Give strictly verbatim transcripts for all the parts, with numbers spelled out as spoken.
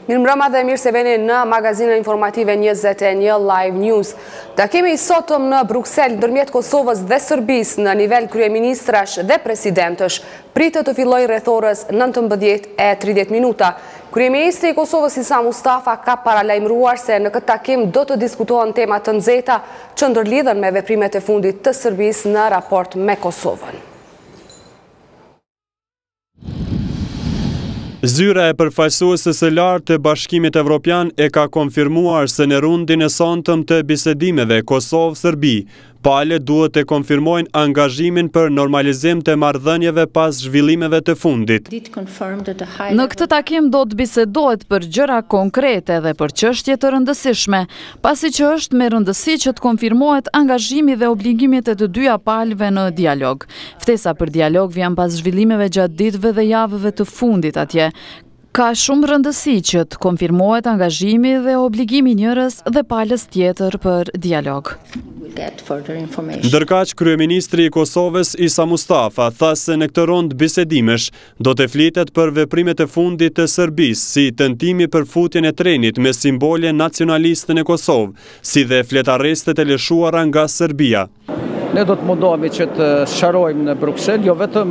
Mirëmbrëma dhe mirë se veni në magazinën informative njëzet e një Live News. Takimi i sotëm në Bruksel ndërmjet Kosovës dhe Serbisë në nivel kryeministrash dhe presidentësh pritet të fillojë rreth orës nëntëmbëdhjetë e tridhjetë minuta. Kryeministri i Kosovës Isa Mustafa ka paralajmëruar se në këtë takim do të diskutohen tema të nxehta që ndërlidhen me veprimet e fundit të Serbisë në raport me Kosovën. Zyra e përfaqësuesës së lartë të Bashkimit Evropian e ka konfirmuar se në rundin e sonte të bisedimeve Kosovë-Serbi, palët duhet të konfirmojnë angazhimin për normalizim të marrëdhënieve pas zhvillimeve të fundit. Në këtë takim do të bisedohet për gjëra konkrete dhe për çështje të rëndësishme, pasi që është me rëndësi që të konfirmohet angazhimi dhe obligimit e të dyja palëve në dialog. Ftesa për dialog vjen pas zhvillimeve gjatë ditëve dhe javëve të fundit atje. Ka shumë rëndësi që të konfirmohet angazhimi dhe obligimi njërës dhe palës tjetër për dialog. Ndërkaq, kryeministri i Kosovës Isa Mustafa tha se në këtë rondë bisedimesh do të flitet për veprimet e fundit të Serbisë, si tentimi për futjen e trenit me simbole nacionaliste në Kosovë, si dhe fletarrestet e lëshuara nga Serbia. Ne do të mundohemi që të sqarojmë në Bruksel, jo vetëm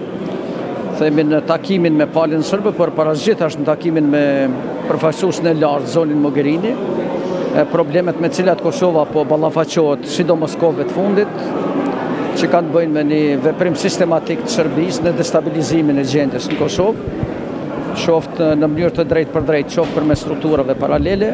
themi në takimin me palën sërbe, por parazgjithasht në takimin me përfaqësuesin e lartë zonin Mogherini, problemet me cilat Kosova po ballafaqohet, sidomos kohëve të fundit, që kanë të bëjnë me një veprim sistematik të Serbisë në destabilizimin e gjendjes në Kosovë, qoftë në mënyrë të drejtë për drejtë, qoftë përmes strukturave paralele,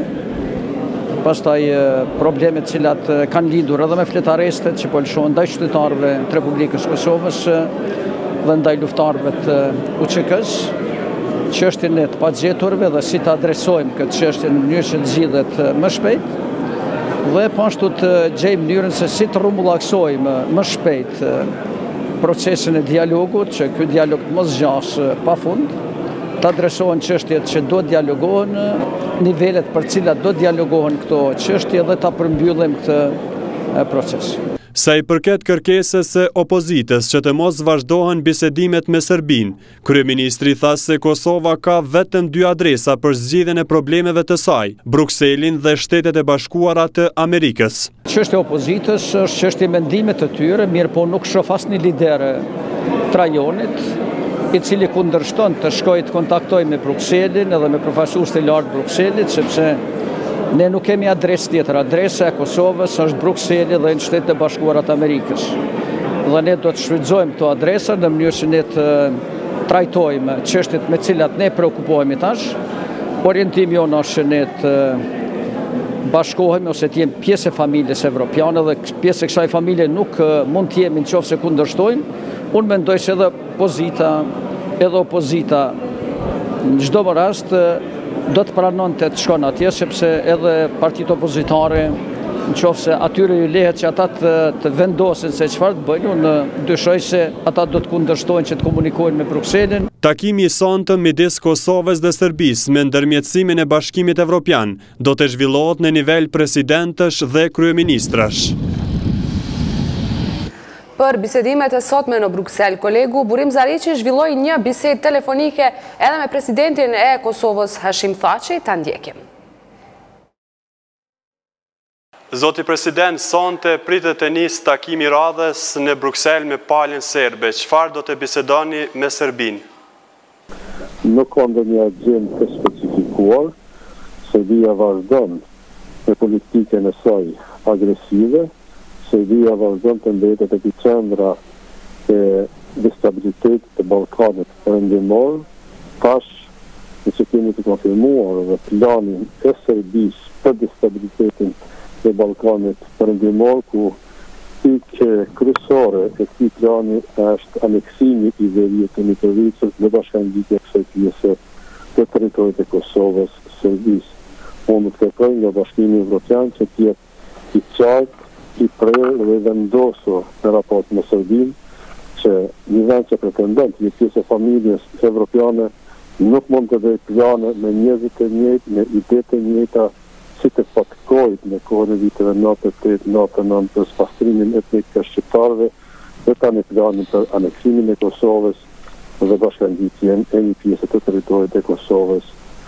pastaj problemet cilat kanë lindur edhe me fletarrestet që po lëshohen ndaj qytetarëve të Republikës Kosovës dhe ndaj luftarëve të U Q K-s, çështjen e të pagjeturve dhe si të adresojmë këtë çështje në mënyrë që të zgjidhet më shpejt, dhe po ashtu të gjejmë mënyrën se si të rrumbullaksojmë më shpejt procesin e dialogut, që ky dialog të mos zgjasë pafund, të adresohen çështjet që do të dialogohen, nivelet për cilat do të dialogohen këto çështje dhe ta përmbyllim këtë proces. Sa i përket kërkesës së opozitës që të mos vazhdohen bisedimet me Serbinë, kryeministri tha se Kosova ka vetëm dy adresa për zgjidhjen e problemeve të saj, Brukselin dhe Shtetet e Bashkuara të Amerikës. Çështja e opozitës është çështje mendime të tyre, mirë po nuk shoh asnjë lider të rajonit i cili kundërshton të shkojë të kontaktojë me Brukselin edhe me përfaqësuesit e lartë Brukselit, sepse ne nuk kemi adresë tjetër. Adresa e Kosovës është Brukseli dhe në Shtetet e Bashkuara të Amerikës. Dhe ne do të shfrytëzojmë këto adresa në mënyrë që ne të trajtojmë çështjet me cilat ne preokupohemi tash. Orientimi jonë është që ne të bashkohemi ose të jemi pjesë e familjes evropiane dhe pjesë e kësaj familje nuk mund të jemi nëse kundërshtojnë. Unë mendoj se edhe opozita, edhe opozita në çdo rast do të pranonte të shkon atje, sepse edhe partitë opozitare, nëse atyre ju lehet që ata të, të vendosin se çfarë të bëjnë, unë dyshoj se ata do të kundërshtojnë që të komunikojnë me Brukselin. Takimi i sonte midis Kosovës dhe Serbisë me ndërmjetësimin e Bashkimit Evropian do të zhvillohet në nivel presidentësh dhe kryeministrash. Për bisedimet e sotme në Bruksel, kolegu Burim Zariqi zhvilloi një bisedë telefonike edhe me presidentin e Kosovës Hashim Thaçi, ta ndjekim. Zoti president, sonte pritet të nis takimi i radhës në Bruksel me palën serbe. Çfarë do të bisedoni me Serbinë? Nuk ka ndonjë agjendë të specifikuar. Serbia vazhdon me politikën e saj agresive. Serbia vazhdon të mbetet epicendra e destabilitetit të Ballkanit perëndimor. Tash, nëse kemi të konfirmuar dhe planin e Serbisë për destabilitetin e Ballkanit perëndimor, ku pikë kryesore e këtij plani është aneksimi i veriut të Mitrovicës dhe bashkangjiitja e kësaj pjese të territorit të Kosovës Serbisë. Unë të kërkoj nga Bashkimi Evropian që të jetë i qartë, i prerë dhe vendosur në raport me Serbinë, që një vend që pretendon të jetë pjesë e familjes evropiane nuk mund të bëjë plane me njerëzit e njëjtë, me ide të njëjta, si të patkojt në kohën e viteve nëntëdhjetë e nëntëdhjetë e nëntë për pastrimin etnik të shqiptarëve dhe tani planin për aneksimin e Kosovës dhe bashkangjiitjen e një pjesë të territorit të Kosovës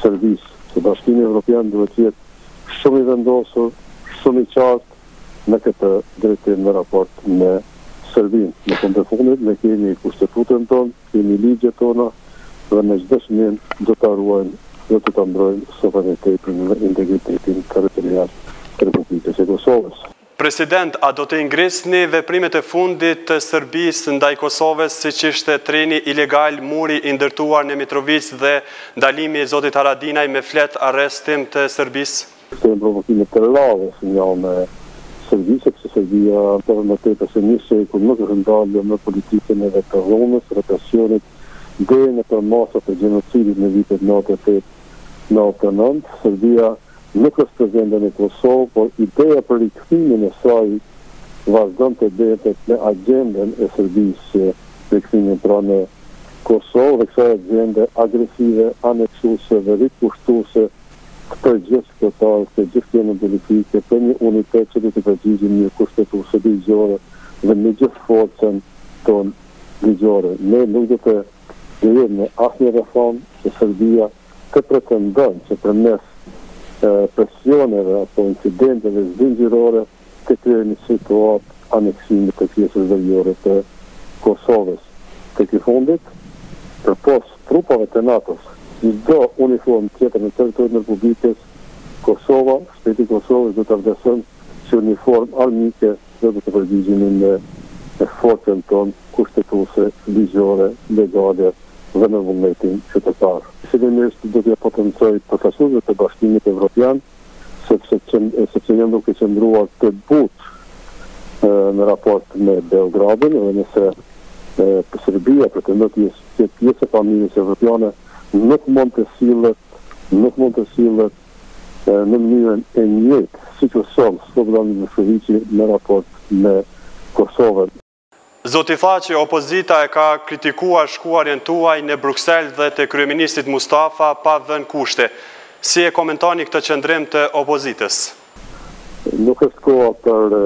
Serbisë. Se Bashkimi Evropian duhet të jetë shumë i vendosur, shumë i qartë në këtë drejtim në raport me Serbinë. Në fund të fundit ne kemi kushtetutën tonë, kemi ligjet tona dhe me çdo çmim do ta ruajmë, do të ta mbrojmë sovranitetin dhe integritetin territorial të Republikës së Kosovës. President, a do të ingrisni veprimet e fundit të Serbisë ndaj Kosovës, siç ishte treni ilegal, muri i ndërtuar në Mitrovic dhe ndalimi i zotit Haradinaj me flet arrestim të Serbisë? Këtë e provokime të rrave sinjal me Serbisë, sepse Serbia për më tepër se një shekull nuk është ndalë në politikën e të dhunës, represionit dhe në për masat e gjenocidit në vitet nëntëdhjetë e tetë nëntëdhjetë e nëntë. Serbia nuk është prezente në Kosovë, por ideja për rikthimin e saj vazhdon të betet në agendën e Serbisë, rikthimin pra në Kosovë dhe kësaj agende agresive, aneksuese dhe rikushtuese të përgjithshme total të gjithë temën politike për një unitet që do të përgjigjë një kushtetuese ligjore dhe me gjithë forcën tonë ligjore. Ne nuk do të lejojmë në asnjë reformë që Serbia të pretendon që përmes presioneve apo incidenteve zgjidhjore të krijojë një situatë aneksimi të pjesës veriore të Kosovës. Tek i fundit, përpos trupave të NATO-s, çdo uniform tjetër në territorin e Republikës Kosova, shteti i Kosovës do të vlerëson si uniform armike dhe do të përgjigjemi në forcën tonë kushtetuese, ligjore, legale dhe në vullnetin qytetar. Fillimisht do t'ja potencoj përfaqësuesve të Bashkimit Evropian, sepse sepse janë duke qëndruar të butë në raport me Beogradin, dhe nëse Serbia pretendon të jetë pjesë e familjes evropiane, nuk mund të sillet, nuk mund të sillet në mënyrën e njëjtë, siç u sol Slobodan Miloševići në raport me Kosovën. Zoti tha që opozita e ka kritikuar shkuarjen tuaj në Bruksel dhe të kryeministit Mustafa pa dhënë kushte. Si e komentoni këtë qëndrim të opozitës? Nuk është koha për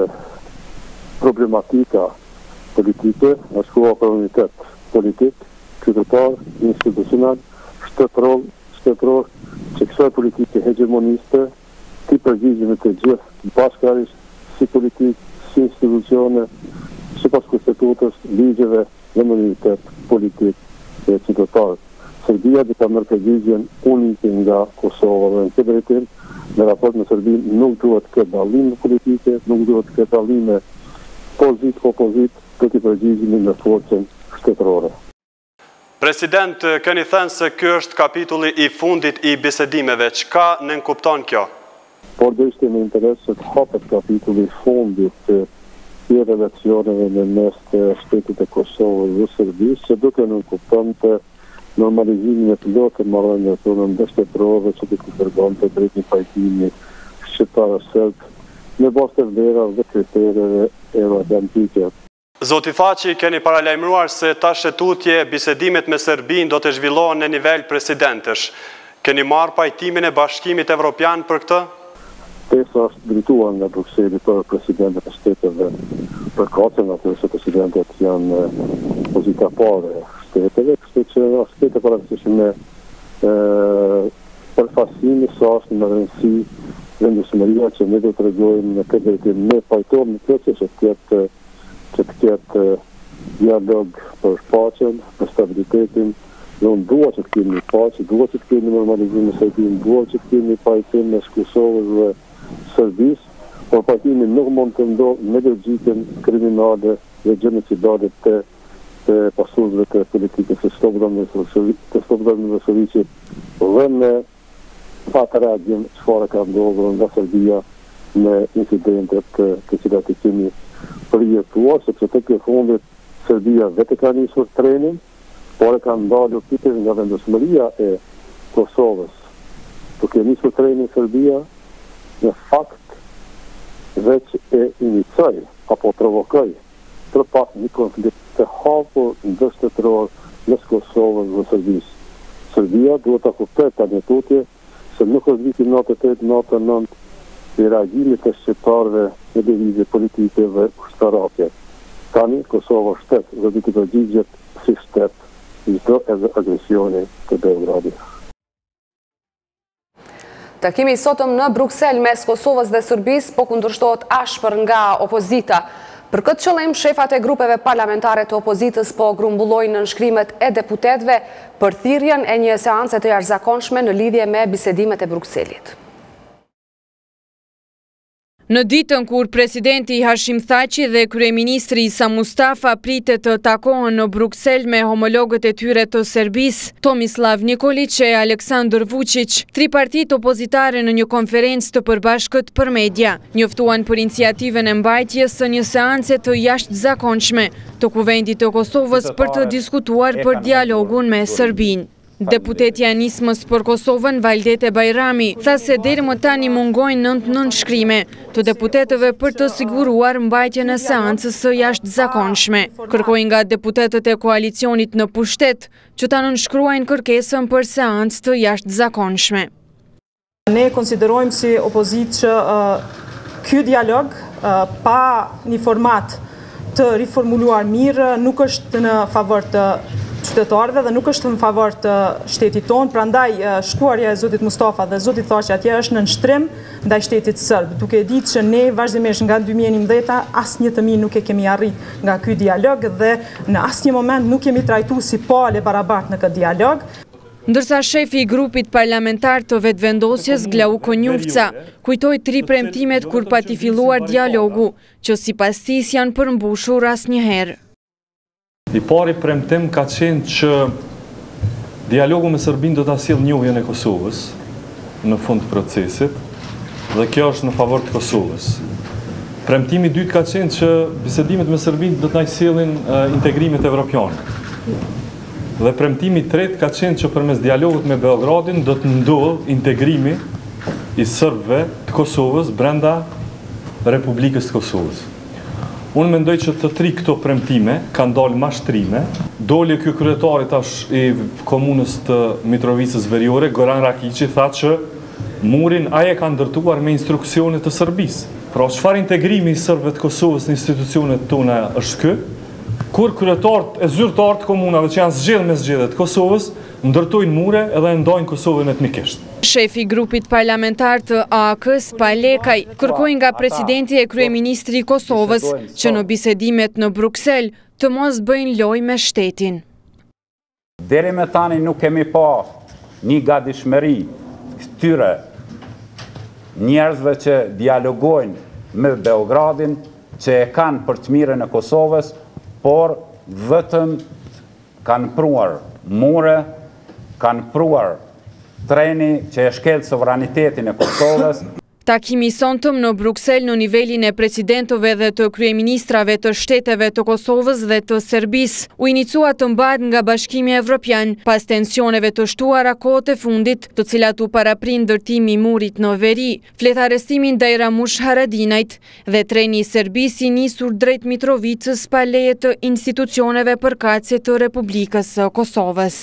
problematika politike, është koha për unitet politik, qytetar, institucional, shtetëror, shtetëror, që kësaj politike hegemoniste, ti përgjigjemi të gjithë bashkërisht, si politik, si institucione, sipas kushtetutës, ligjeve dhe në unitet politik e qytetar. Serbia do ta merr përgjigjen unike nga Kosova dhe në këtë drejtim, në raport me Serbinë nuk duhet të ketë dallime politike, nuk duhet të ketë dallime pozit-opozit, do t'i përgjigjemi në forcën shtetërore. President, keni thënë se ky është kapitulli i fundit i bisedimeve. Çka nënkupton kjo? Por do ishte në interes që të hapet kapitulli i fundit i relacioneve në mes të shtetit e Kosovës dhe Serbisë, që duke nënkupton të normalizimin e plot të marrëdhënieve tona ndërshtetërore që do të tregonte drejt një pajtimi shqiptar-serb në bazë të vlerave dhe kritereve euroatlantike. Zoti tha që keni paralajmëruar se tash e tutje bisedimet me Serbinë do të zhvillohen në nivel presidentësh. Keni marrë pajtimin e Bashkimit Evropian për këtë? Pesa është drejtuar nga Brukseli për presidentët e shteteve për kacën, atë se presidentët janë pozita parë shteteve, kështu që aspekte parasysh me përfaqësimi sa është në rëndësi vendosmëria që ne do të tregojmë në këtë drejtim. Ne pajtohemi në këtë që të ketë që të ketë dialog për paqen, për stabilitetin. Dhe unë dua që të kemi paqe, dua që të kemi normalizim në Serbinë, dua që të kemi pajtim në Kosovës dhe Serbisë, por pajtimi nuk mund të ndodhë me logjikën kriminale dhe gjenocidale të të pasuesve të politikës së Slobodan Miloševići dhe në patë reagim çfarë ka ndodhur nga Serbia në incidentet të cilat i kemi përjetuar, sepse tek e fundit Serbia vetë ka nisur trenin, por e ka ndalur pikërisht nga vendosmëria e Kosovës. Duke nisur trenin Serbia, në fakt veç e inicoj apo provokoj për pak një konflikt të hapur ndërshtetëror mes Kosovës dhe Serbisë. Serbia duhet ta kuptojë tani tutje se nuk është viti nëntëdhjetë e tetë nëntëdhjetë e nëntë i reagimit të shqiptarëve në lëvizje politike dhe ushtarake. Tani Kosova është shtet dhe do të përgjigjet si shtet çdo agresioni të Beogradit. Takimi i sotëm në Bruksel mes Kosovës dhe Serbisë po kundërshtohet ashpër nga opozita. Për këtë qëllim, shefat e grupeve parlamentare të opozitës po grumbullojnë në nënshkrimet e deputetëve për thirrjen e një seance të jashtëzakonshme në lidhje me bisedimet e Brukselit. Në ditën kur presidenti Hashim Thaçi dhe kryeministri Isa Mustafa pritet të takohen në Bruksel me homologët e tyre të Serbisë, Tomislav Nikolić e Aleksandar Vučić, tri partitë opozitare në një konferencë të përbashkët për media, njoftuan për iniciativën e mbajtjes së një seance të jashtëzakonshme të Kuvendit të Kosovës për të diskutuar për dialogun me Serbinë. Deputeti Anismës për Kosovën, Valdete Bajrami, tha se deri më tani mungojnë nëntë nënshkrime të deputetëve për të siguruar mbajtjen e seancës së jashtëzakonshme. Kërkoi nga deputetët e koalicionit në pushtet që ta nënshkruajnë kërkesën për seancë të jashtëzakonshme. Ne konsiderojmë si opozitë që uh, ky dialog uh, pa një format të riformuluar mirë nuk është në favor të qytetarëve dhe nuk është në favor të shtetit tonë, prandaj shkuarja e zotit Mustafa dhe zotit Thaçi atje është në nënshtrim ndaj shtetit serb, duke ditë që ne vazhdimisht nga dy mijë e njëmbëdhjetë asnjë të mirë nuk e kemi arrit nga ky dialog dhe në asnjë moment nuk kemi trajtuar si palë barabartë në këtë dialog. Ndërsa shefi i grupit parlamentar të vetëvendosjes Glauko Njufca kujtoi tri premtimet kur pati filluar dialogu, që sipas tij janë përmbushur asnjëherë. I pari premtim ka qenë që dialogu me Serbinë do ta sjellë njohjen e Kosovës në fund të procesit dhe kjo është në favor të Kosovës. Premtimi i dytë ka qenë që bisedimet me Serbinë do të na sjellin uh, integrimet evropiane. Dhe premtimi i tretë ka qenë që përmes dialogut me Beogradin do të ndodhë integrimi i serbëve të Kosovës brenda Republikës të Kosovës. Unë mendoj që të tri këto premtime kanë dalë mashtrime. Doli ky kryetari tash i komunës të Mitrovicës Veriore, Goran Rakiqi, tha që murin ai e ka ndërtuar me instruksione të Serbisë. Pra çfarë integrimi i serbëve të Kosovës në institucionet tona është ky? Kur kryetarët e zyrtarë të komunave që janë zgjedhur me zgjedhjet të Kosovës ndërtojnë mure edhe ndajnë Kosovën etnikisht. Shefi grupit parlamentar të A A K-s, Palekaj, kërkoi nga presidenti e kryeministri i Kosovës që në bisedimet në Bruksel të mos bëjnë lojë me shtetin. Deri me tani nuk kemi pa një gatishmëri këtyre njerëzve që dialogojnë me Beogradin, që e kanë për të mirën e Kosovës, por vetëm kanë pruar mure, kanë pruar treni që e shkel sovranitetin e Kosovës. Takimi i sonte në Bruksel në nivelin e presidentëve dhe të kryeministrave të shteteve të Kosovës dhe të Serbisë u inicua të mbahet nga Bashkimi Evropian pas tensioneve të shtuara kohët e fundit, të cilat u paraprin ndërtimi i murit në veri, fletarestimin ndaj Ramush Haradinajt dhe treni i Serbisë i nisur drejt Mitrovicës pa leje të institucioneve përkatëse të Republikës së Kosovës.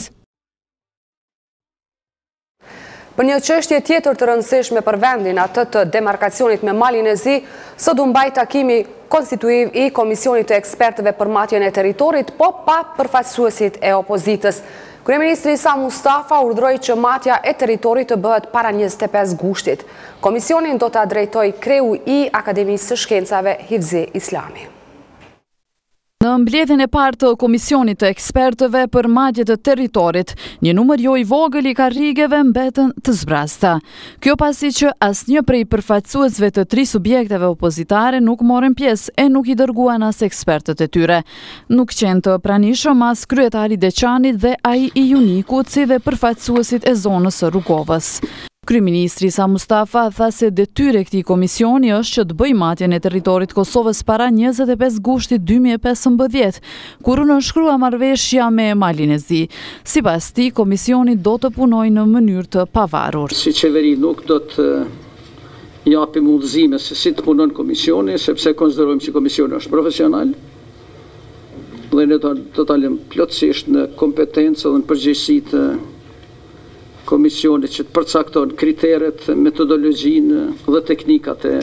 Për një çështje tjetër të rëndësishme për vendin, atë të demarkacionit me Malin e Zi, sot u mbaj takimi konstituiv i Komisionit të Ekspertëve për matjen e territorit, po pa përfaqësuesit e opozitës. Kryeministri Isa Mustafa urdhroi që matja e territorit të bëhet para njëzet e pesë gushtit. Komisionin do ta drejtojë kreu i Akademisë së Shkencave Hifzi Islami. Në mbledhjen e parë të Komisionit të Ekspertëve për matje të territorit, një numër jo i vogël i karrigeve mbetën të zbrasta. Kjo pasi që asnjë prej përfaqësuesve të tri subjekteve opozitare nuk morën pjesë e nuk i dërguan as ekspertët e tyre. Nuk qenë të pranishëm as kryetari Deçanit dhe ai i Junikut, si dhe përfaqësuesit e zonës së Rrugovës. Kryeministri Isa Mustafa tha se detyra e këtij komisioni është që të bëjë matjen e territorit Kosovës para njëzet e pesë gushtit dy mijë e pesëmbëdhjetë, kur u nënshkrua marrëveshja me Malin e Zi. Sipas tij, komisioni do të punojë në mënyrë të pavarur. Si qeveri nuk do të japim udhëzime se si të punon komisioni, sepse konsiderojmë që komisioni është profesional dhe ne do të dalim plotësisht në kompetencë dhe në përgjegjësi të komisionit që të përcakton kriteret, metodologjinë dhe teknikat e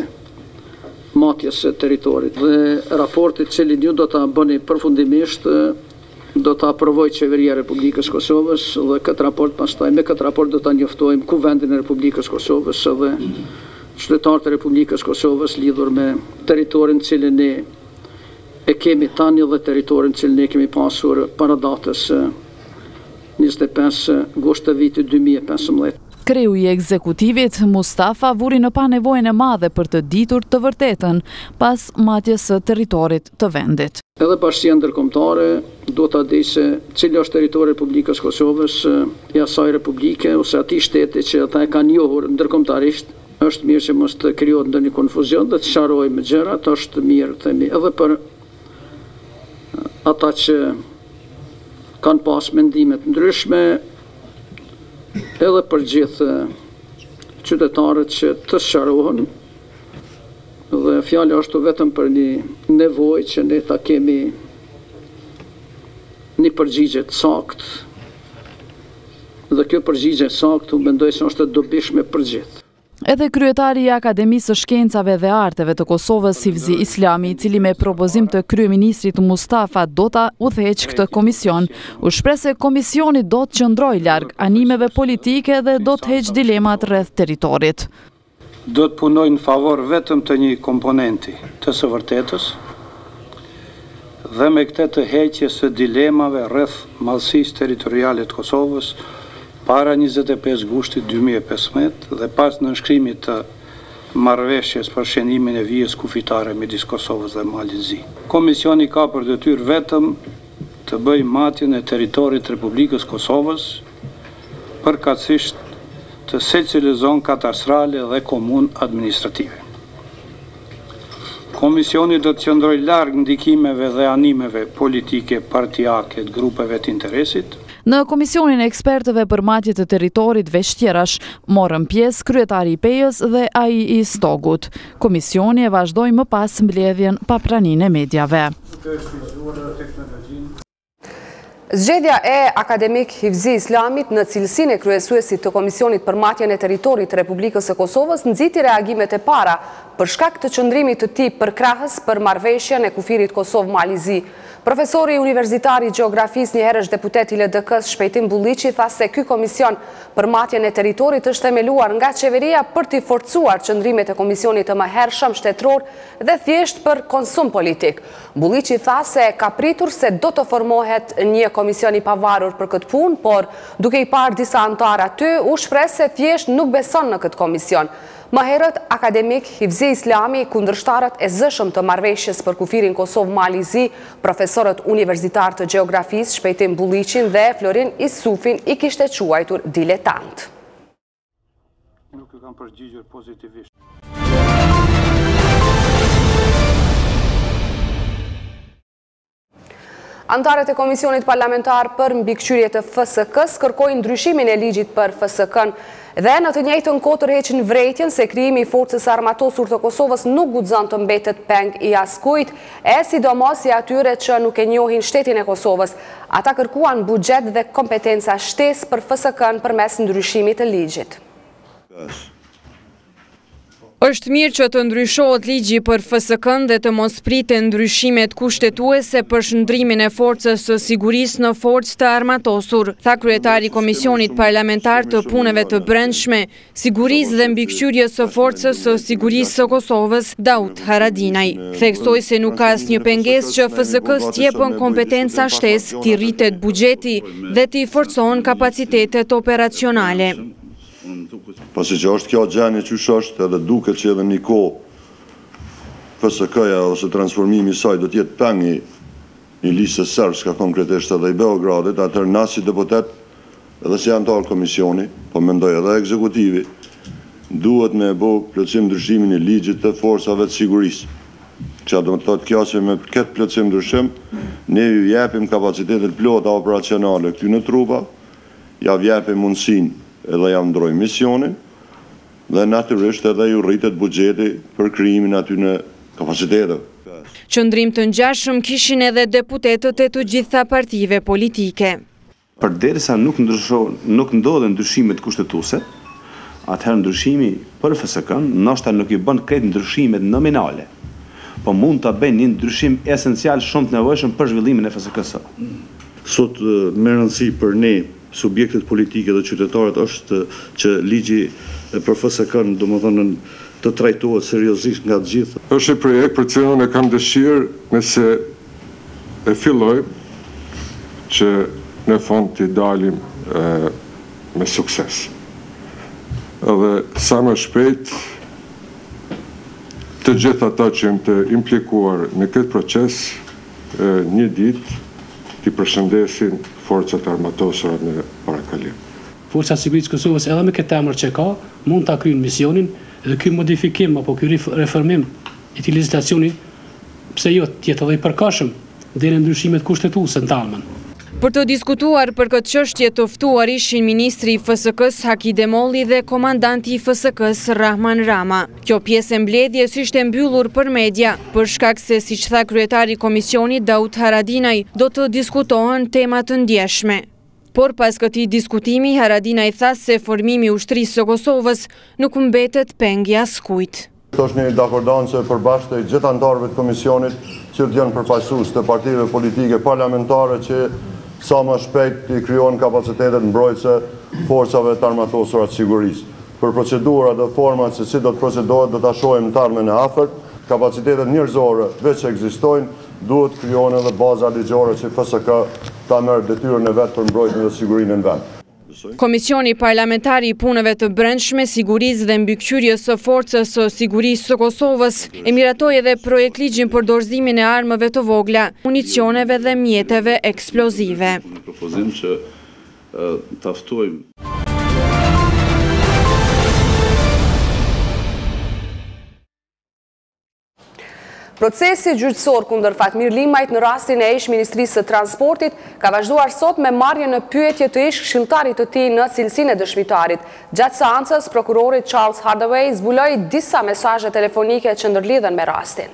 matjes së territorit. Dhe raportit cilin ju do ta bëni përfundimisht do të aprovoj qeveria e Republikës Kosovës dhe këtë raport pastaj me këtë raport do ta njoftojmë Kuvendin e Republikës Kosovës dhe qytetarët e Republikës Kosovës lidhur me territorin cilin ne e kemi tani dhe territorin cilin ne kemi pasur para datës njëzet e pesë gusht të vitit dy mijë e pesëmbëdhjetë. Kreu i ekzekutivit, Mustafa, vuri në panevojën e madhe për të ditur të vërtetën pas matjes së territorit të vendit. Edhe bashkësia ndërkombëtare do ta di se cili është territori i Republikës Kosovës, i asaj republike ose atij shteti që ata e kanë njohur ndërkombëtarisht. Është mirë që mos të krijohet ndonjë konfuzion dhe të sharojmë gjërat, është mirë themi edhe për ata që kanë pas mendime të ndryshme, edhe për gjithë qytetarët që të sqarohen, dhe fjala është vetëm për një nevojë që ne ta kemi një përgjigje të saktë, dhe kjo përgjigje e saktë unë mendoj se është e dobishme për gjithë. Edhe kryetari i Akademisë së Shkencave dhe Arteve të Kosovës, Hivzi Islami, i cili me propozim të kryeministrit Mustafa do ta udhëheqë këtë komision, u shpreh se komisioni do të qëndrojë larg animeve politike dhe do të heqë dilemat rreth territorit. Do të punoj në favor vetëm të një komponenti të së vërtetës dhe me këtë të heqjes së dilemave rreth mallësisë territoriale të Kosovës para njëzet e pesë gushtit dy mijë e pesëmbëdhjetë dhe pas nënshkrimit të marrëveshjes për shënimin e vijës kufitare midis Kosovës dhe Malit Zi. Komisioni ka për detyrë vetëm të bëjë matjen e territorit të Republikës Kosovës përkatësisht të secilë zonë katastrale dhe komunë administrative. Komisioni do të qëndrojë larg ndikimeve dhe animeve politike, partijake të grupeve të interesit. Në komisionin e ekspertëve për matje të territorit veshtjerash, morën pjesë kryetari i Pejës dhe ai i Stogut. Komisioni e vazhdoi më pas mbledhjen pa praninë e mediave. Zgjedhja e akademik Hivzi Islamit në cilësinë e kryesuesit të Komisionit për matjen e territorit të Republikës së Kosovës nxiti reagimet e para për shkak të qëndrimit të tij përkrahës për marrëveshjen e kufirit Kosovë-Mali Zi. Profesori universitar i gjeografisë, njëherësh deputet i L D K-s Shpejtim Bulliqi, tha se ky komision për matjen e territorit është themeluar nga qeveria për t'i forcuar qëndrimet e komisionit të mëhershëm shtetëror dhe thjesht për konsum politik. Bulliqi tha se ka pritur se do të formohet një komision i pavarur për këtë punë, por duke i parë disa anëtar aty, u shpreh se thjesht nuk beson në këtë komision. Më herët, akademik Hivzi Islami, kundërshtarët e zëshëm të marrëveshjes për kufirin Kosovë-Mali Zi, profesorët universitar të gjeografisë Shpejtim Bulliqin dhe Florin Isufin i kishte quajtur diletant. Nuk e kam përgjigjur pozitivisht. Antarët e Komisionit Parlamentar për mbikëqyrje të F S K-s kërkojnë ndryshimin e ligjit për F S K-n dhe në të njëjtën kohë tërheqin vërejtjen se krijimi i forcës armatosur të Kosovës nuk guxon të mbetet peng i askujt, e sidomos i atyre që nuk e njohin shtetin e Kosovës. Ata kërkuan buxhet dhe kompetenca shtesë për F S K-n përmes ndryshimit të ligjit. Është mirë që të ndryshohet ligji për F S K-n dhe të mos priten ndryshimet kushtetuese për shndrimin e forcës së sigurisë në forcë të armatosur, tha kryetari i Komisionit Parlamentar të Punëve të Brendshme, Sigurisë dhe Mbikëqyrjes së Forcës së Sigurisë së Kosovës, Daud Haradinaj. Theksoi se nuk ka asnjë pengesë që F S K-s t'jepën kompetenca shtesë, t'i rritet buxheti dhe t'i forcohen kapacitetet operacionale. Pasi që është kjo gjendje qysh është edhe duket që edhe një kohë F S K-ja ose transformimi i saj do t'jetë pengi një listë serbska konkretisht edhe i Beogradit, atëherë na si deputet edhe si antar komisioni, po mendoj edhe ekzekutivi, duhet me bë plotësim ndryshimin e ligjit të forcave të sigurisë. Që do të thotë kjo se me këtë plotësim ndryshim ne ju japim kapacitetet plota operacionale këtyre trupa, ja japim mundësinë edhe jam ndroj misionin dhe natyrisht edhe ju rritet buxheti për krijimin aty në kapacitetet. Qëndrim të ngjashëm kishin edhe deputetët e të gjitha partive politike. Përderisa nuk ndryshon, nuk ndodhen ndryshimet kushtetuese, atëherë ndryshimi për F S K-n ndoshta nuk i bën krejt ndryshimet nominale, po mund ta bëjnë një ndryshim esencial shumë të nevojshëm për zhvillimin e F S K-s. Sot me rëndësi për ne, subjektet politike dhe qytetarët, është që ligji për F S K-n, domethënë, të trajtohet seriozisht nga të gjithë. Është një projekt për cilën e kam dëshirë nëse e filloj që në fund të dalim e, me sukses. Edhe sa më shpejt të gjithë ata që janë të implikuar në këtë proces e, një ditë të përshëndesin forcat armatosura në parakalim. Forca Sigurisë Kosovës edhe me këtë emër që ka, mund ta kryejnë misionin dhe ky modifikim apo ky reformim i këtij legjislacioni pse jo të jetë edhe i përkohshëm deri në ndryshimet kushtetuese në Talman. Për të diskutuar për këtë çështje të ftuar ishin ministri i F S K-s Haki Demolli dhe komandanti i F S K-s Rahman Rama. Kjo pjesë e mbledhjes ishte mbyllur për media, për shkak se, siç tha kryetari i komisionit Daud Haradinaj, do të diskutohen tema të ndjeshme. Por pas këtij diskutimi, Haradinaj tha se formimi i ushtrisë së Kosovës nuk mbetet pengë askujt. Kjo është një dakordancë e përbashkët e gjithë anëtarëve të komisionit që të janë përfaqësues të partive politike parlamentare që sa më shpejt të krijohen kapacitetet mbrojtëse forcave të armatosura të sigurisë. Për procedurat dhe format se si do të procedohet do ta shohim në tarmen e afërt. Kapacitetet njerëzore veç ekzistojnë, duhet krijohen edhe baza ligjore që F S K ta merr detyrën e vet për mbrojtjen dhe sigurinë në vend. Komisioni Parlamentari i Punëve të Brendshme, Sigurisë dhe Mbikëqyrjes së Forcës së Sigurisë së Kosovës e miratoi edhe projekt ligjin për dorëzimin e armëve të vogla, municioneve dhe mjeteve eksplozive. Propozim që ta ftojmë Procesi gjyqësor kundër Fatmir Limajt në rastin e ish Ministrisë së Transportit ka vazhduar sot me marrje në pyetje të ish këshilltarit të tij në cilësinë e dëshmitarit. Gjatë seancës, prokurori Charles Hardaway zbuloi disa mesazhe telefonike që ndërlidhen me rastin.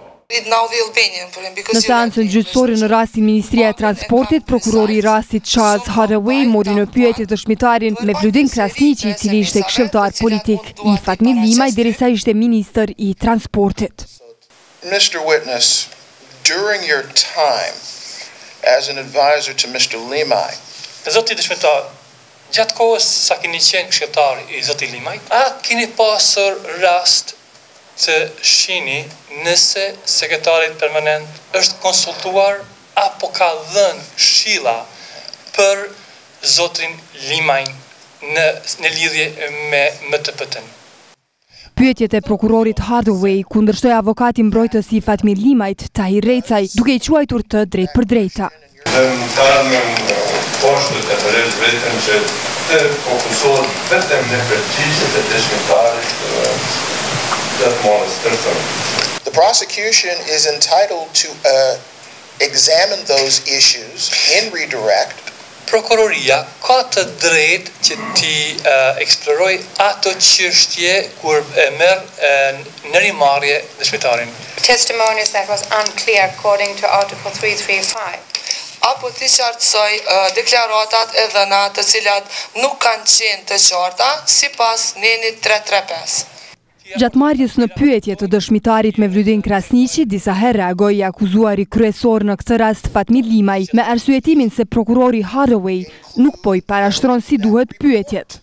Në seancën gjyqësore në rastin Ministria e Transportit, prokurori i rastit Charles Hardaway mori në pyetje dëshmitarin Mevludin Krasniqi, i cili ishte këshilltar politik i Fatmir Limajt derisa ishte ministër i Transportit. Mister Witness, during your time as an advisor to Mister Limaj, Zoti dëshmitar, gjatë kohës sa keni qenë këshilltar i Zotit Limajt, a keni pasur rast të shihni nëse sekretarit permanent është konsultuar apo ka dhënë këshilla për Zotin Limaj në, në lidhje me M T P-n? Pyetjet e prokurorit Hardaway kundërshtoi avokati mbrojtës i Fatmir Limajt, Tahir Recaj, duke i quajtur të drejtë për drejta. Në termen poshtë të përrejt vetëm që të fokusohet vetëm në përgjigjet e dëshmitarit të monës tërësën. The prosecution is entitled to uh, examine those issues in redirect. Prokuroria ka të drejtë që ti uh, eksploroj ato çështje kur e merr uh, në rimarrje dëshmitarin. Testimonies that was unclear according to Article three thirty-five. Apo ti qartësoj uh, deklaratat e dhëna të cilat nuk kanë qenë të qarta sipas nenit tre tre pesë. Gjatë marrjes në pyetje të dëshmitarit Mevludin Krasniqi, disa herë reagoi i akuzuari kryesor në këtë rast Fatmir Limaj me arsyetimin se prokurori Hardaway nuk po i parashtron si duhet pyetjet.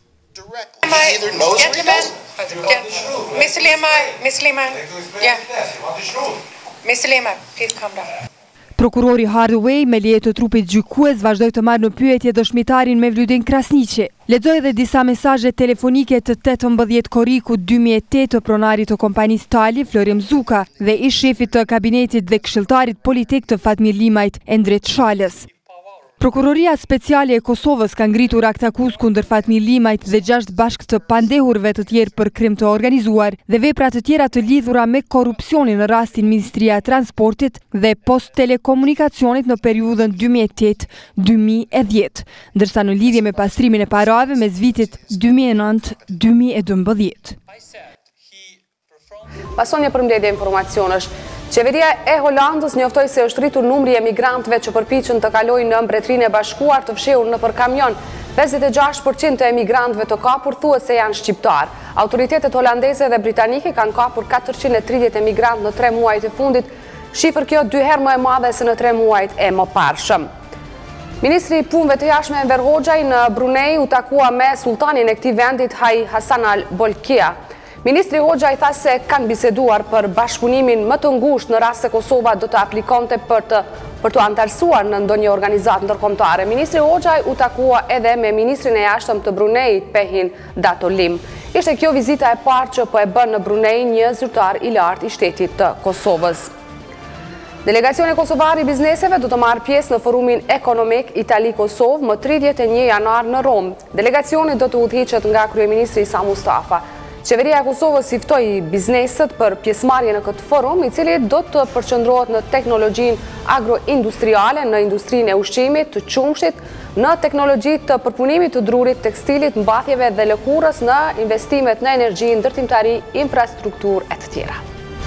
Mister Limaj, Mister Limaj, yeah. Mister Limaj, please come down. Prokurori Hardaway me leje të trupit gjykues vazhdoi të marrë në pyetje dëshmitarin Mevludin Krasniqi. Lexoi edhe disa mesazhe telefonike të tetëmbëdhjetë korrikut dy mijë e tetë të pronarit të kompanisë Tali, Florim Zuka, dhe ish shefit të kabinetit dhe këshilltarit politik të Fatmir Limajt, Endret Shalës. Prokuroria Speciale e Kosovës ka ngritur akt akuzë kundër Fatmir Limajt dhe gjashtë bashkë të pandehurve të tjerë për krim të organizuar dhe vepra të tjera të lidhura me korrupsionin në rastin Ministria e Transportit dhe Post Telekomunikacionit në periudhën dy mijë e tetë dë dy mijë e dhjetë, ndërsa në lidhje me pastrimin e parave mes vitit dy mijë e nëntë dy mijë e dymbëdhjetë. Pason një përmbledhje informacionesh. Qeveria e Holandës njoftoi se është rritur numri i emigrantëve që përpiqen të kalojnë në Mbretërinë e Bashkuar të fshehur nëpër kamion. pesëdhjetë e gjashtë përqind të emigrantëve të kapur thuhet se janë shqiptar. Autoritetet holandeze dhe britanike kanë kapur katërqind e tridhjetë emigrantë në tre muajt e fundit, shifër kjo dy herë më e madhe se në tre muajt e mëparshëm. Ministri i punëve të jashtme Enver Hoxhaj në Brunei u takua me sultanin e këtij vendit Haj Hasan Al Bolkiah. Ministri Hoxhaj tha se kanë biseduar për bashkëpunimin më të ngushtë në rast se Kosova do të aplikonte për të për të antarësuar në ndonjë organizatë ndërkombëtare. Ministri Hoxhaj u takua edhe me ministrin e jashtëm të Bruneit, Pehin Datolim. Ishte kjo vizita e parë që po e bën në Brunei një zyrtar i lartë i shtetit të Kosovës. Delegacioni kosovar i bizneseve do të marrë pjesë në forumin ekonomik Itali-Kosovë më tridhjetë e një janar në Rom. Delegacioni do të udhëhiqet nga kryeministri Sa Mustafa. Qeveria e Kosovës i ftoi bizneset për pjesëmarrje në këtë forum, i cili do të përqendrohet në teknologjinë agroindustriale, në industrinë e ushqimit, të qumshtit, në teknologjitë të përpunimit të drurit, tekstilit, mbathjeve dhe lëkurës, në investimet në energji, ndërtimtari, infrastrukturë e të tjera.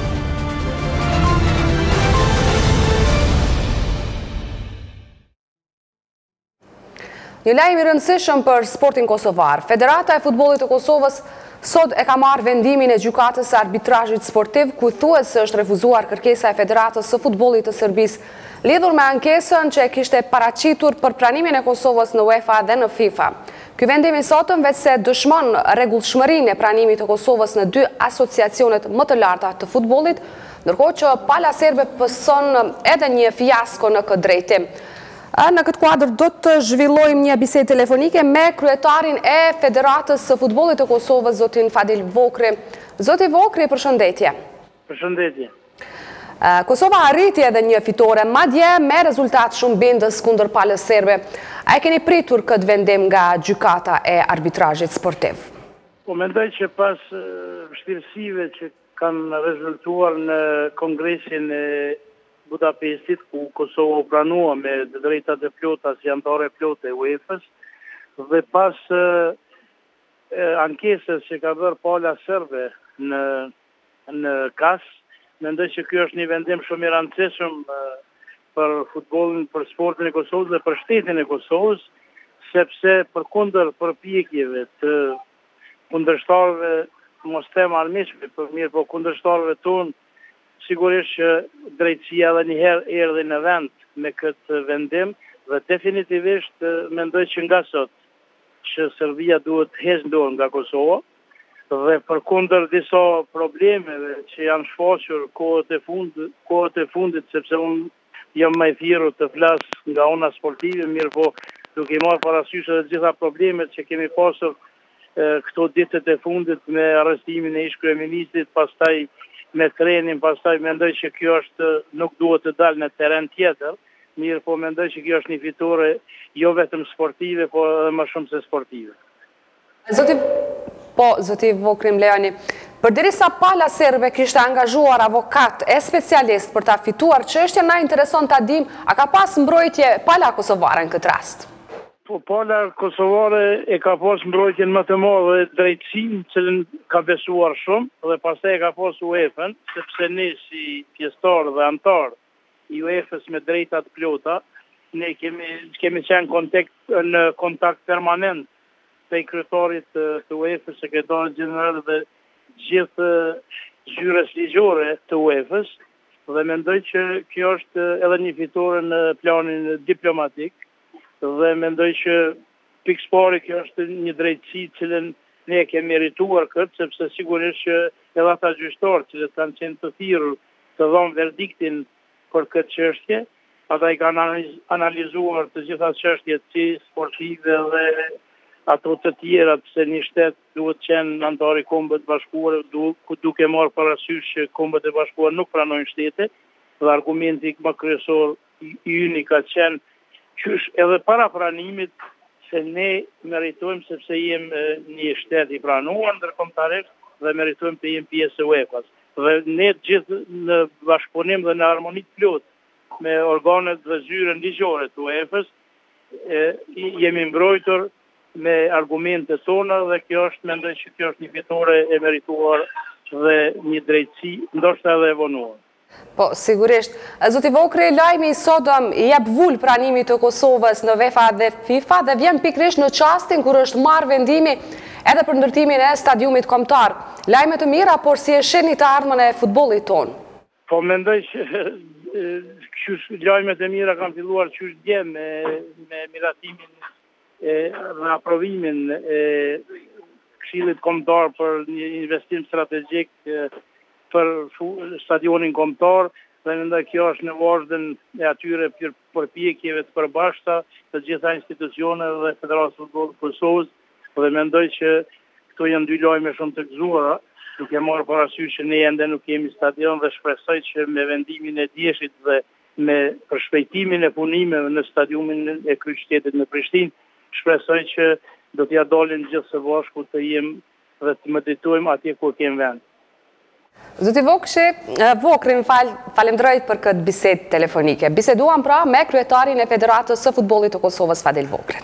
Një lajm i rëndësishëm për sportin kosovar. Federata e futbollit të Kosovës sot e ka marrë vendimin e gjykatës së arbitrazhit sportiv, ku thuhet se është refuzuar kërkesa e Federatës së futbollit të Serbisë lidhur me ankesën që e kishte paraqitur për pranimin e Kosovës në UEFA dhe në FIFA. Ky vendim i sotëm vetëse dëshmon rregullshmërinë e pranimit të Kosovës në dy asociacionet më të larta të futbollit, ndërkohë që pala serbe pëson edhe një fiasko në këtë drejtim. Në këtë kuadër do të zhvillojmë një bisedë telefonike me kryetarin e Federatës së futbollit të Kosovës, zotin Fadil Vokri. Zoti Vokri, përshëndetje. Përshëndetje. Kosova arriti edhe një fitore, madje me rezultat shumë bindës kundër palës serbe. A e keni pritur këtë vendim nga gjykata e arbitrazhit sportiv? Po mendoj që pas vështirësive që kanë rezultuar në kongresin e Budapestit, ku Kosova u pranua me drejtat e plota si anëtare plote e UEFA-s, dhe pas ankesës që ka bërë pala serbe në në kas, mendoj që kjo është një vendim shumë i rëndësishëm për futbollin, për sportin e Kosovës dhe për shtetin e Kosovës, sepse përkundër përpjekjeve të kundërshtarëve, mos them armiqve, për mirë, po kundërshtarëve tonë, sigurisht që drejtësia edhe njëherë erdhi në vend me këtë vendim dhe definitivisht mendoj që nga sot që Serbia duhet të heqë dorë nga Kosova dhe përkundër disa problemeve që janë shfaqur kohët e fundit, kohët e fundit sepse unë jam më i thirrur të flas nga ona sportive, mirë po duke i marrë parasysh edhe të gjitha problemet që kemi pasur këto ditët e fundit me arrestimin e ish kryeministit, pastaj me trenin, pastaj mendoj që kjo është nuk duhet të dalë në terren tjetër, mirë po mendoj që kjo është një fitore jo vetëm sportive, po edhe më shumë se sportive. Zoti, po, zoti Vokri Mlejani, përderisa pala serbe kishte angazhuar avokat e specialist për ta fituar çështjen, na intereson ta dim, a ka pas mbrojtje pala kosovare në këtë rast? Po, pala kosovare e ka pas mbrojtjen më të madhe drejtësinë që ka besuar shumë dhe pastaj e ka pas UEFA-n, sepse ne si pjesëtar dhe antar i UEFA-s me drejtat plota, ne kemi kemi qenë kontakt në kontakt permanent me kryetarit të UEFA-s, sekretarit gjeneral dhe gjithë zyrës ligjore të UEFA-s, dhe mendoj që kjo është edhe një fitore në planin diplomatik. Dhe mendoj që pikëpari kjo është një drejtësi cilën ne kemi merituar këtë, sepse sigurisht që edhe ata gjyqtarë që kanë qenë të thirrur të dhanë verdiktin për këtë çështje, ata i kanë analizuar të gjitha çështjet si sportive dhe ato të tjera, pse një shtet duhet qenë antar i Kombeve të Bashkuara, duke marrë parasysh që Kombet e Bashkuara nuk pranojnë shtete, dhe argumenti më kryesor i yni ka qenë qysh edhe para pranimit se ne meritojmë sepse jemi një shtet i pranuar ndërkombëtarisht dhe meritojmë të jemi pjesë e UEFA-s. Dhe ne gjithë në bashkëpunim dhe në harmoni të plotë me organet dhe zyrën ligjore të UEFA-s jemi mbrojtur me argumentet tona dhe kjo është, mendoj që kjo është një fitore e merituar dhe një drejtësi ndoshta edhe e vonuar. Po, sigurisht. Zoti Vokri, lajmi i sotëm i jep vull pranimit të Kosovës në UEFA dhe FIFA dhe vjen pikërisht në çastin kur është marrë vendimi edhe për ndërtimin e stadiumit kombëtar. Lajme të mira, por si e shihni të ardhmen e futbollit ton? Po mendoj që lajmet e mira kanë filluar qysh dje me, me miratimin e, dhe aprovimin e Këshillit Kombëtar për një investim strategjik e, për stadionin kombëtar, dhe mendoj kjo është në vazhdim e atyre përpjekjeve të përbashkëta të gjitha institucioneve dhe Federatës së Futbollit të Kosovës, dhe mendoj që këto janë dy lajme shumë të gëzuara, duke marrë parasysh që ne ende nuk kemi stadion, dhe shpresoj që me vendimin e Dieshit dhe me përshpejtimin e punimeve në stadionin e kryeqytetit në Prishtinë, shpresoj që do t'ja dalin gjithë së bashku të jem dhe të meditojmë atje ku kemi vend. Zoti Vokshi, Vokrin fal, falemderoj për këtë bisedë telefonike. Biseduam pra me kryetarin e Federatës së Futbollit të Kosovës, Fadil Vokrin.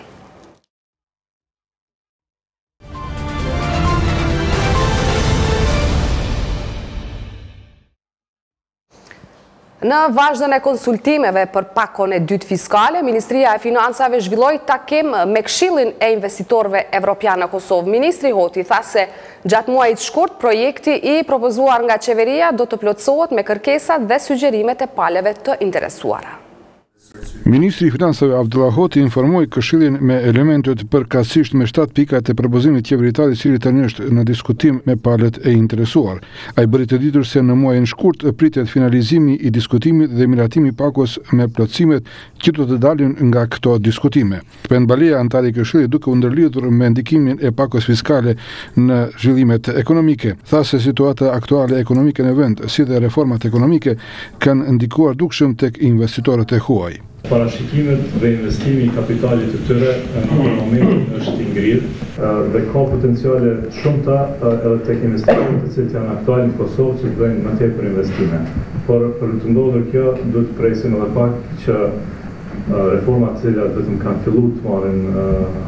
Në vazhdën e konsultimeve për pakon e dytë fiskale, Ministria e Financave zhvilloi takim me Këshillin e Investitorëve Evropian në Kosovë. Ministri Hoti tha se gjatë muajit shkurt, projekti i propozuar nga qeveria do të plotësohet me kërkesat dhe sugjerimet e palëve të interesuara. Ministri i Financave Abdullah Hoti informoi Këshillin me elementet përkatësisht me shtatë pika të propozimit qeveritar i cili tani është në diskutim me palët e interesuar. Ai bëri të ditur se në muajin shkurt pritet finalizimi i diskutimit dhe miratimi i pakos me plotësimet që do të dalin nga këto diskutime. Pend Balia, antari i Këshillit, duke u ndërlidhur me ndikimin e pakos fiskale në zhvillimet ekonomike, tha se situata aktuale ekonomike në vend, si dhe reformat ekonomike, kanë ndikuar dukshëm tek investitorët e huaj. Parashikimet dhe investimi i kapitalit të tyre në momentin është i ngrirë dhe ka potenciale shumëta edhe tek investitorët të cilët janë aktual në Kosovë që të bëjnë më tepër investime. Por për të ndodhur kjo, duhet të presim edhe pak që reformat të cilat vetëm kanë filluar të marrin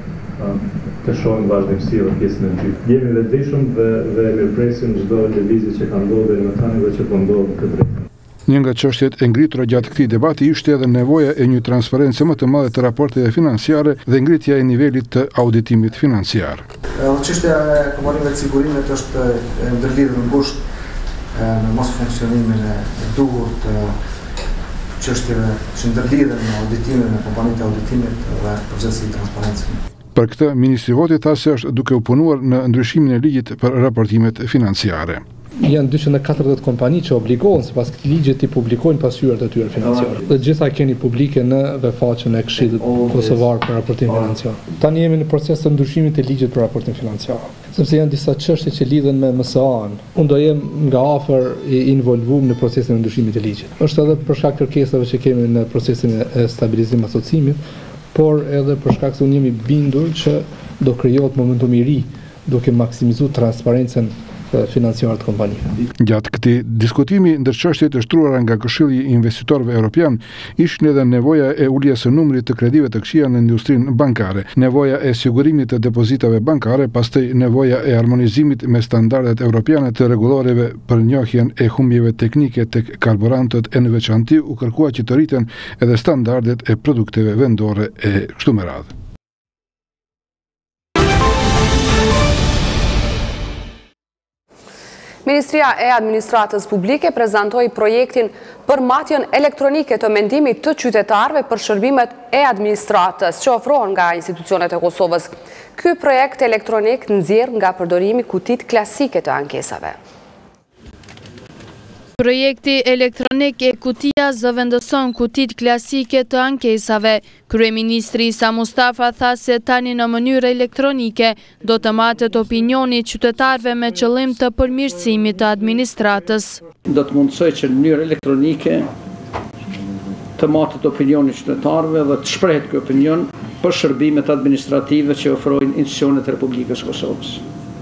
hap të shohin vazhdimsi edhe pjesën e dytë. Jemi dhe dishëm dhe dhe mirëpresim çdo lëvizje që ka ndodhur deri më tani dhe që po ndodh në këtë drejtim. Një nga çështjet e ngritura gjatë këtij debati ishte edhe nevoja e një transparencë më të madhe të raporteve financiare dhe ngritja e nivelit të auditimit financiar. Çështja e kombinimeve të sigurimit është ndërlidhur në ngushtë me mos funksionimin e duhur të çështjeve që ndërlidhen me auditimin e kompanive të auditimit dhe procesi i transparencës. Për këtë, Ministri Hoti tha se është duke u punuar në ndryshimin e ligjit për raportimet financiare. Janë dyqind e katërdhjetë kompani që obligohen sipas këtij ligji të publikojnë pasqyrat e tyre financiare. Dhe gjitha keni publike në faqen e Këshillit Kosovar për raportim financiar. Tani jemi në proces të ndryshimit të ligjit për raportim financiar, sepse janë disa çështje që lidhen me M S A-n. Unë do jem nga afër i involvuar në procesin e ndryshimit të ligjit. Është edhe për shkak të kërkesave që kemi në procesin e stabilizim asocimit, por edhe për shkak se unë jam i bindur që do krijohet momentum i ri duke maksimizuar transparencën financiare të kompanive. Gjatë këtij diskutimi ndër çështjet e shtruara nga Këshilli i Investitorëve Evropian ishin edhe nevoja e uljes së numrit të kredive të këqija në industrinë bankare, nevoja e sigurimit të depozitave bankare, pastaj nevoja e harmonizimit me standardet europiane të rregulloreve për njohjen e humbjeve teknike tek karburantët e në veçanti u kërkua që të rriten edhe standardet e produkteve vendore e kështu me radhë. Ministria e Administratës Publike prezantoi projektin për matjen elektronike të mendimit të qytetarëve për shërbimet e administratës që ofrohen nga institucionet e Kosovës. Ky projekt elektronik nxjerr nga përdorimi kutit klasike të ankesave. Projekti elektronik e kutia zëvendëson kutit klasike të ankesave. Kryeministri Isa Mustafa tha se tani në mënyrë elektronike do të matet opinioni qytetarëve me qëllim të përmirësimit të administratës. Do të mundësoj që në mënyrë elektronike të matet opinioni qytetarëve dhe të shprehet ky opinion për shërbimet administrative që ofrojnë institucionet e Republikës Kosovës.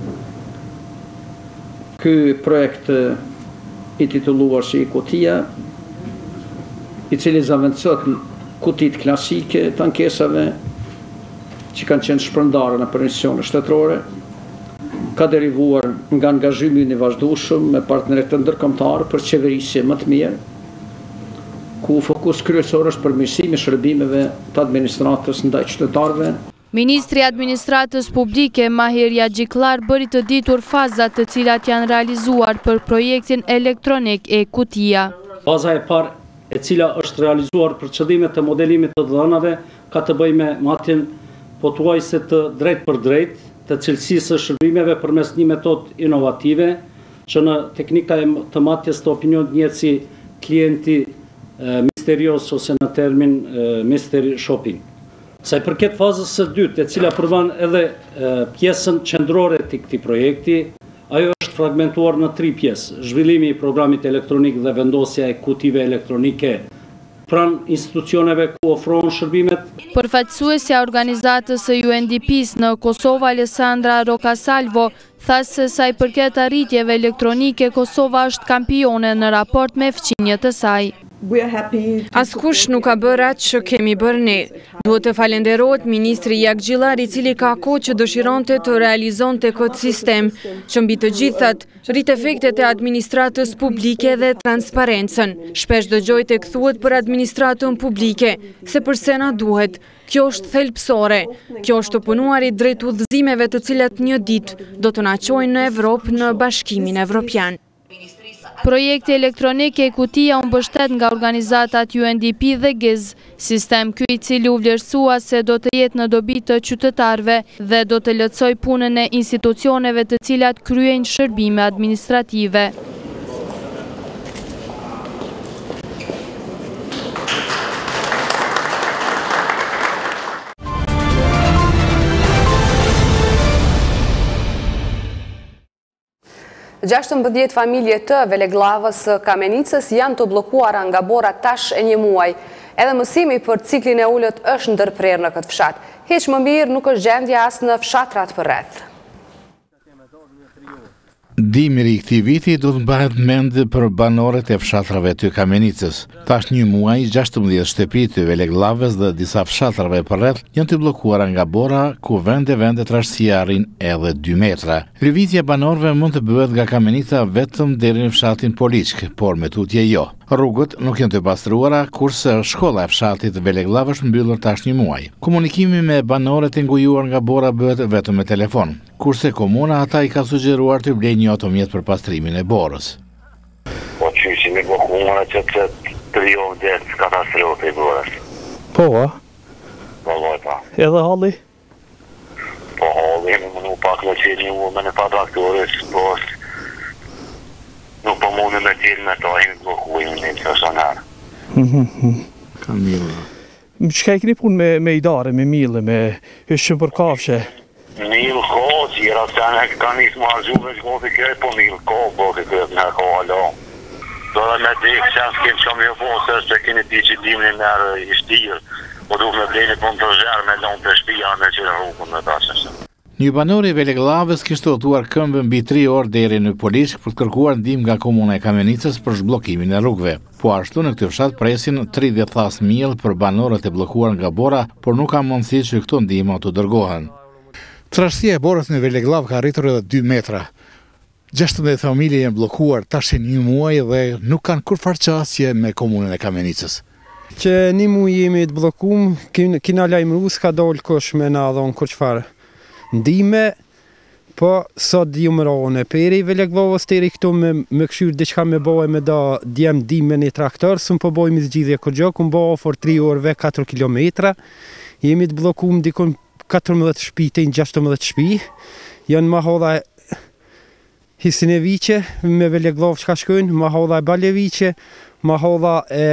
Ky projekt i titulluar si kutia, i cili zavendëson kutit klasike të ankesave që kanë qenë shpërndarë në për institucione shtetërore, ka derivuar nga angazhimi i vazhdueshëm me partnerët ndërkombëtar për qeverisje më të mirë, ku fokus kryesor është përmirësimi i shërbimeve të administratës ndaj qytetarëve. Ministri i Administratës Publike Mahir Yaxhiklar bëri të ditur fazat të cilat janë realizuar për projektin elektronik e kutia. Faza e parë e cila është realizuar për qëllime të modelimit të dhënave, ka të bëjë me matjen pothuajse të drejt për drejt të cilësisë së shërbimeve përmes një metodë inovative, që në teknika e të matjes të opinionit njihet si klienti misterios ose në termin mystery shopping. Sa i përket fazës së dytë, e cila përmban edhe pjesën qendrore të këtij projekti, ajo është fragmentuar në tri pjesë: zhvillimi i programit elektronik dhe vendosja e kutive elektronike pranë institucioneve ku ofrohen shërbimet. Përfaqësuesja e organizatës së U N D P-s në Kosovë, Alessandra Rokasalvo, tha se sa i përket arritjeve elektronike, Kosova është kampione në raport me fqinjet e saj. Askush nuk ka bërë atë që kemi bërë ne. Duhet të falenderohet ministri Jakgjillar, i cili ka kohë që dëshironte të realizonte këtë sistem, që mbi të gjithat rrit efektet e administratës publike dhe transparencën. Shpesh dëgjoj tek thuhet për administratën publike, se përse na duhet. Kjo është thelbësore. Kjo është të punuarit drejt udhëzimeve të cilat një ditë do të na çojnë në Evropë në Bashkimin Evropian. Projekti elektronik e kutia unë mbështet nga organizatat U N D P dhe G I Z, sistem ky i cili u vlerësua se do të jetë në dobi të qytetarëve dhe do të lehtësoj punën e institucioneve të cilat kryejnë shërbime administrative. gjashtëmbëdhjetë familje të Veleglavës Kamenicës janë të blokuara nga bora tash e një muaj. Edhe mësimi për ciklin e ullët është ndërprer në këtë fshat. Heq më mirë nuk është gjendja as në fshatrat për rreth. Dimri i këtij viti do të mbahet mend për banorët e fshatrave të Kamenicës. Tash një muaj, gjashtëmbëdhjetë shtëpi të Veleglavës dhe disa fshatrave përreth janë të bllokuara nga bora, ku vende vende trashësia arrin edhe dy metra. Lëvizja e banorëve mund të bëhet nga Kamenica vetëm deri në fshatin Poliçk, por me tutje jo. Rrugët nuk janë të pastruara, kurse shkolla e fshatit Veleglavë është mbyllur tash një muaj. Komunikimi me banorët e ngujuar nga bora bëhet vetëm me telefon, kurse komuna ata i ka sugjeruar të blejnë një automjet për pastrimin e borës. Po qyshi me komuna që të trion dhe katastrofe i borës. Po, a? Po, lojta. Edhe halli? Po, halli, më nuk pak në qeni u me në patraktorës, po nuk po mundë me tjilë me ta, i në blokujnë një të shënarë. Ka milë. Qëka i këni punë me, me idare, me milë, me hëshën për kafshe? Milë ko, qira të janë e ka njësë më hargjuve që mund të kjoj, po milë ko, po të këtë në ko alo. Do dhe me dikë që janë s'kim që më jo po, se që kini ti që dimni nërë i shtirë, po duke me bleni po më të zherë me lonë të shpia me që rrugën me ta që. Një banor i Veleglavës kishte udhëtuar këmbë mbi tri orë deri në Poliçk për të kërkuar ndihmë nga komuna e Kamenicës për zhbllokimin e rrugëve. Po ashtu në këtë fshat presin tridhjetë thas miell për banorët e bllokuar nga bora, por nuk ka mundësi që këto ndihma të dërgohen. Trashësia e borës në Veleglavë ka arritur edhe dy metra. gjashtëmbëdhjetë familje janë bllokuar tash një muaj dhe nuk kanë kur farqasje me komunën e Kamenicës. Që një muaj jemi të bllokuar, kina lajmëruar s'ka dalë kush me na dhon kur çfarë ndime, po sot ju më rohën e peri i Veleglavës teri këtu me, me këshyrë diçka me bëhe me da djem dime një traktor, së më po bëjmë i zgjidhje kur gjë, ku më bëhe for tri orëve katër kilometra, jemi të blokuar dikon katërmbëdhjetë shtëpi të gjashtëmbëdhjetë shtëpi, janë ma hodha Hisineviqe me Veleglavë që ka shkojnë, ma hodha e Baleviqe, ma hodha e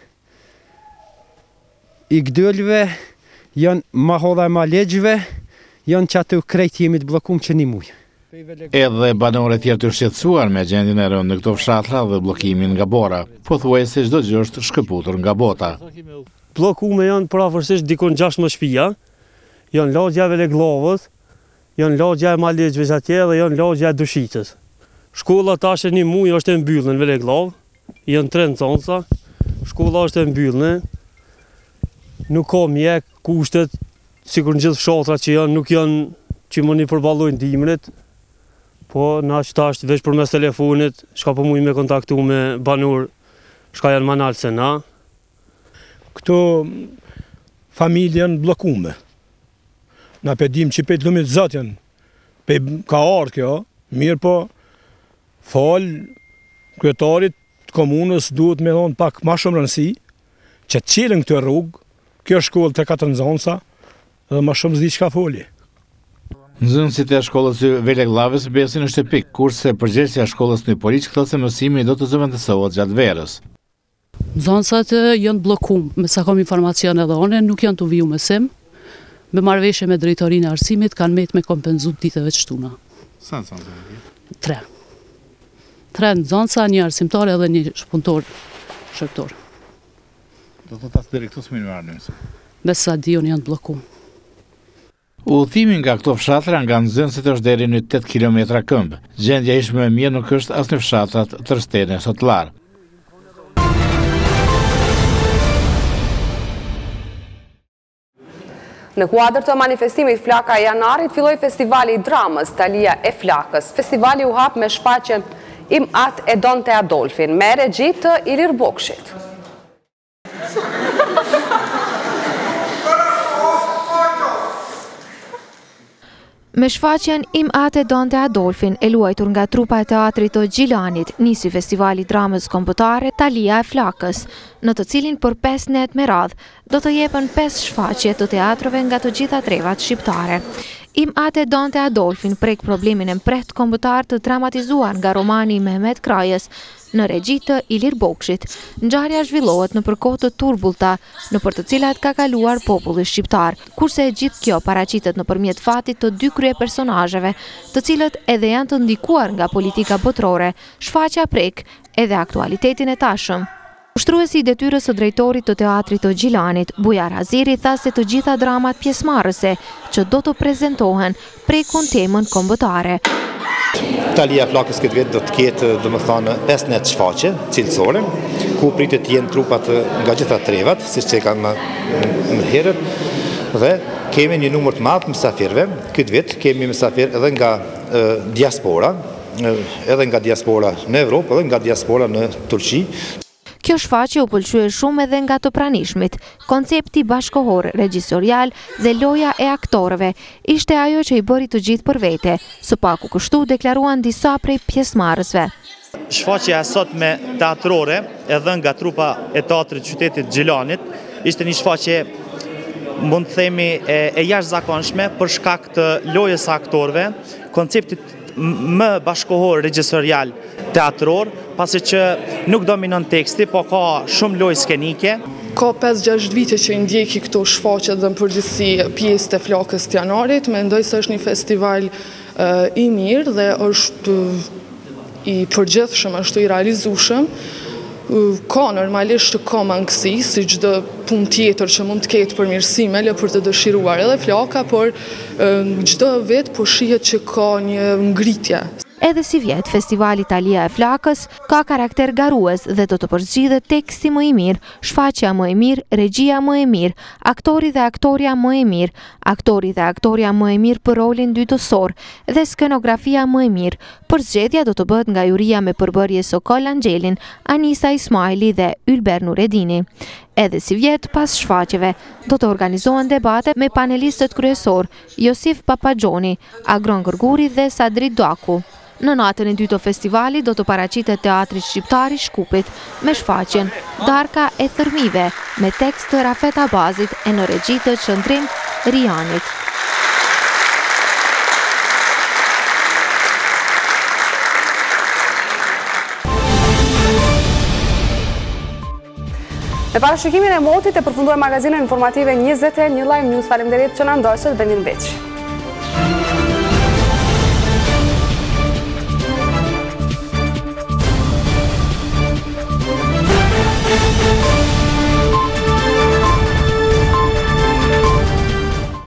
i Gdëllve, janë ma hodha e Malegjve, janë që atë krejt jemi të blokum që një muj. Edhe banorët tjerë të shqetësuar me gjendjen e rëndë në këto fshatra dhe blokimin nga bora, po thuaj se çdo gjë është shkëputur nga bota. Blokume janë prafërsisht dikon gjashtëmbëdhjetë shtëpia, janë lagja e Veleglavës, janë lagja e Malegjve atje dhe janë lagja e Dushicës. Shkolla tash e një muj është e mbyllën në Veleglavë, janë tre nxënësa, shkolla është e mbyllën, nuk ka mjek, kushtet sikur në gjithë fshatrat që janë, nuk janë që më një përballojnë dimrit, po na që tash veç për mes telefonit, shka po mujnë me kontaktu me banur, shka janë manalë se na. Këto familje janë blokume. Na pedim që pe të lumit zotjen, pe ka ardhë kjo, mirë po falë kryetarit të komunës duhet me thonë pak ma shumë rëndësi që të qilën këtë rrugë, kjo shkollë të katër nxënësa dhe ma shumë zdi çka foli. Nxënësit e shkollës së Veleglavës besin në shtëpik, kurse përgjegjësia e shkollës në Poliç thotë se mësimi do të zëvendësohet gjatë verës. Nxënësat janë bllokuar, me sa kam informacion edhe unë, nuk janë të viju mësim. Me marrëveshje me drejtorinë e arsimit kanë met me kompenzu ditëve të shtuna. Sa nxënësa? Tre. Tre nxënësa, një arsimtar edhe një punëtor shërptor. Do të thotë deri këtu s'më marrë mësim. Me sa diun janë bllokuar. Udhëtimi nga këto fshatra nga nxënësit është deri në tetë kilometra këmbë. Gjendja ishte më e mirë nuk është as në fshatrat Trstene e Sotlar. Në kuadër të manifestimit Flaka e Janarit, filloi festivali i dramës Talia e Flakës. Festivali u hap me shfaqjen Im At e Donte Adolfin, me regji të Ilir Bokshit. Me shfaqjen Im At e Donte Adolfin, e luajtur nga trupa e teatrit të Gjilanit, nisi festivali dramës kombëtare Talia e Flakës, në të cilin për pesë net me radhë do të jepen pesë shfaqje të teatrove nga të gjitha trevat shqiptare. Im At e Donte Adolfin prek problemin e mpret kombëtar të dramatizuar nga romani i Mehmet Krajës, në regji të Ilir Bokshit. Ngjarja zhvillohet në kohë të turbullta, në për të cilat ka kaluar populli shqiptar, kurse e gjithë kjo paraqitet nëpërmjet fatit të dy krye personazheve, të cilët edhe janë të ndikuar nga politika botërore. Shfaqja prek edhe aktualitetin e tashëm. Ushtruesi i detyrës së drejtorit të teatrit të Gjilanit, Bujar Haziri, tha se të gjitha dramat pjesëmarrëse që do të prezantohen prekun temën kombëtare. Talia e Flakës këtë vit do të ketë, domethënë, pesë net shfaqje cilësore, ku pritet të jenë trupat nga gjitha trevat, siç e kanë më herët, dhe kemi një numër të madh mysafirëve. Këtë vit kemi mysafir edhe nga e, diaspora, edhe nga diaspora në Evropë, edhe nga diaspora në Turqi. Kjo shfaqje u pëlqye shumë edhe nga të pranishmit. Koncepti bashkohor, regjisorial dhe loja e aktorëve ishte ajo që i bëri të gjithë për vete. Së paku kështu deklaruan disa prej pjesëmarrësve. Shfaqja e sotme teatrore, edhe nga trupa e teatrit qytetit Gjilanit, ishte një shfaqje, mund të themi, e, e jashtëzakonshme për shkak të lojës së aktorëve, konceptit më bashkohor regjisorial teatror, pasi që nuk dominon teksti, po ka shumë lojë skenike. Ka pesë gjashtë vite që i ndjeki këto shfaqje dhe në përgjithësi pjesë të Flakës të Janarit, mendoj se është një festival uh, i mirë dhe është uh, i përgjithshëm, është i realizueshëm. Uh, ka normalisht ka mangësi, si çdo punë tjetër që mund të ketë përmirësime le për të dëshiruar edhe Flaka, por uh, çdo vit po shihet që ka një ngritje. Edhe si vjet, festivali Talia e Flakës ka karakter garues dhe do të përzgjidhet teksti më i mirë, shfaqja më e mirë, regjia më e mirë, aktori dhe aktoria më e mirë, aktori dhe aktoria më e mirë për rolin dytësor dhe skenografia më e mirë. Përzgjedhja do të bëhet nga juria me përbërje Sokol Angelin, Anisa Ismaili dhe Ylber Nuredini. Edhe si vjet, pas shfaqjeve, do të organizohen debate me panelistët kryesor, Josif Papagjoni, Agron Gërguri dhe Sadri Duaku. Në natën e dytë të festivalit do të paraqitet teatri shqiptar i Shkupit me shfaqjen Darka e Thërmive me tekst të Rafet Abazit e në regji të Qëndrim Rianit. Me parashikimin e motit e përfunduar magazinën informative njëzet e një Live News. Faleminderit që na ndoqët dhe mirëmbëngjes.